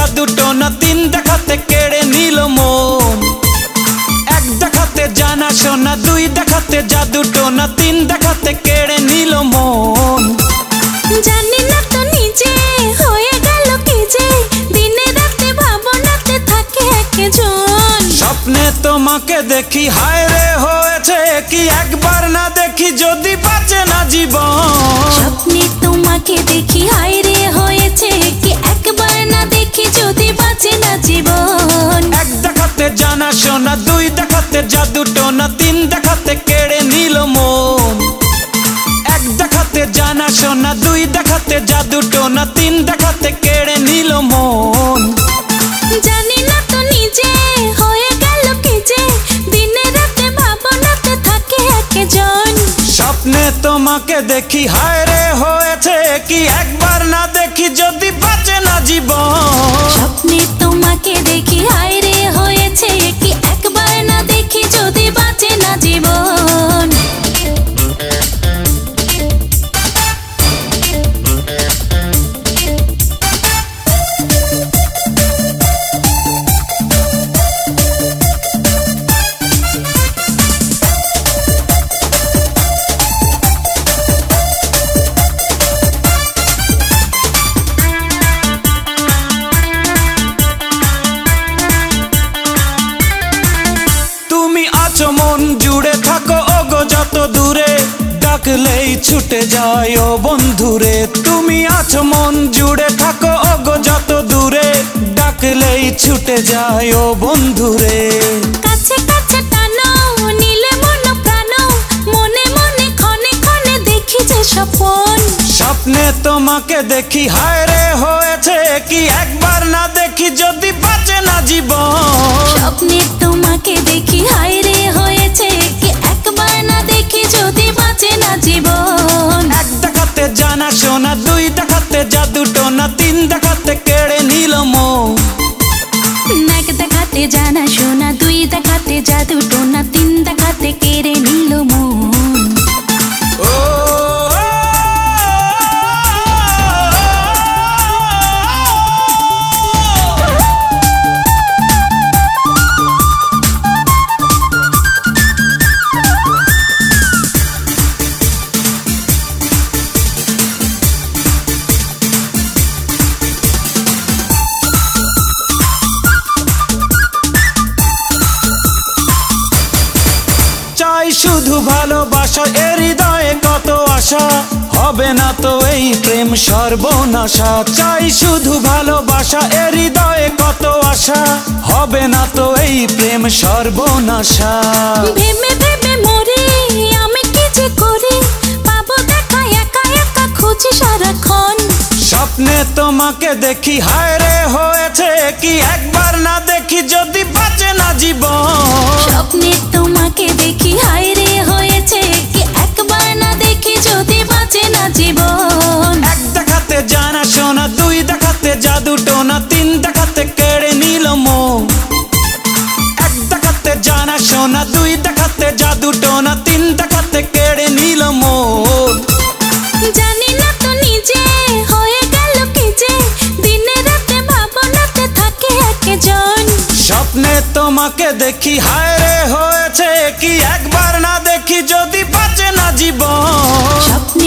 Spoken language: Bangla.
জাদু টোনা, তিন দেখাতে কেড়ে নিল মন। এক দেখাতে জানা শোনা, দুই দেখাতে জাদু টোনা, তিন দেখাতে কেড়ে নিল মন। জানি না তো নিজে হয়ে গেল কি যে, দিনে রাতে ভাবনাতে থাকে একজন। স্বপ্নে তোমাকে দেখি, হায় রে হয়েছে কি একবার না দেখি যদি বাঁচে না জীবন। স্বপ্নে তোমাকে দেখি, হায় রে হয়েছে কি একবার না দেখি যদি বাঁচে না জীবন। এক দেখাতে জানা শোনা, দুই দেখাতে জাদু টোনা, তিন দেখাতে কেড়ে নিল মন। এক দেখাতে জানা শোনা, দুই দেখাতে জাদু টোনা, তিন দেখাতে কেড়ে নিল মন। জানি না তো নিজে হয়ে গেল কি যে, দিনে রাতে ভাবনাতে থাকে একজন। স্বপ্নে তোমাকে দেখি, হায় রে হয়েছে কি একবার না দেখি যদি বাঁচে না জীবন। স্বপ্নে তোমাকে দেখি, হায় রে হয়েছে কি একবার না দেখি যদি বাঁচে না জীবন। মন জুড়ে থাকো ওগো যত দূরে, ডাকলেই ছুটে যায় ও বন্ধুরে। তুমি আছো মন জুড়ে থাকো ওগো যত দূরে, ডাকলেই ছুটে যায় ও বন্ধুরে। কাছে কাছে টানো নিলে মন প্রাণ, মনে মনে ক্ষণে ক্ষণে দেখি যে স্বপন। স্বপ্নে তোমাকে দেখি, হায় রে হয়েছে কি একবার না দেখি যদি বাঁচে না জীবন। স্বপ্নে তোমাকে দেখি, হায় রে হয়েছে কি একবার না দেখি যদি বাঁচে না জীবন। এক দেখাতে জানা শোনা, দুই দেখাতে জাদু টোনা, তিন দেখাতে কেড়ে নিল মন। এক দেখাতে জানা শোনা, দুই দেখাতে জাদু টোনা, তিন দেখাতে কেড়ে নিল মন। শুধু ভালোবাসা, এর হৃদয়ে কত আশা, হবে না তো এই প্রেম সর্বনাশা। চাই শুধু ভালোবাসা, এর হৃদয়ে কত আশা, হবে না তো এই প্রেম সর্বনাশা। ভেবে ভেবে মরি আমি কি যে করি, পাবো দেখা একা একা খুঁজি সারাক্ষণ। স্বপ্নে তোমাকে দেখি, হায় রে হয়েছে কি একবার না দেখি যদি বাঁচে না জীবন। স্বপ্নে তোমাকে দেখি, হায় রে হয়েছে কি একবার না দেখি যদি বাঁচে না জীবন। এক দেখাতে জানা শোনা, দুই দেখাতে জাদু টোনা, তিন দেখাতে কেড়ে নিল মন। এক দেখাতে জানা শোনা, দুই দেখাতে জাদু টোনা, তিন দেখাতে কেড়ে নিল মন। জানি না তো নিজে হয়ে গেল কি যে, দিনে রাতে ভাবনাতে থাকে একজন। স্বপ্নে তোমাকে দেখি, হায় রে হয়েছে কি একবার না দেখি যদি বাঁচে না জীবন।